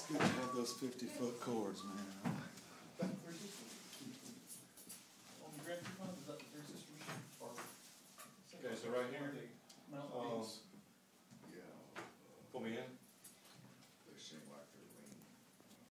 It's good to have those 50-foot cords, man. On the Grand Coupon, is that the 3 Sisters? Or Okay, so right here, Mountain Peaks.